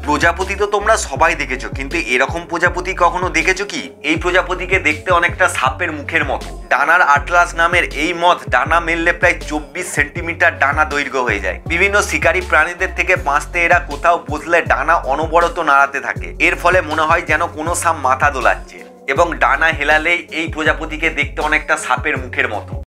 প্রজাপতি তো তোমরা সবাই দেখেছো, কিন্তু এরকম প্রজাপতি কখনো দেখেছো কি? এই প্রজাপতিকে দেখতে অনেকটা সাপের মুখের মতো। ডানার আটলাস নামের এই মথ ডানা মেললে প্রায় 24 সেন্টিমিটার ডানা দৈর্ঘ্য হয়ে যায়। বিভিন্ন শিকারী প্রাণীদের থেকে বাঁচতে এরা কোথাও বসলে ডানা অনবরত নাড়াতে থাকে। এর ফলে মনে হয় যেন কোনো সাপ মাথা দোলাচ্ছে, এবং ডানা হেলালেই এই প্রজাপতিকে দেখতে অনেকটা সাপের মুখের মতো।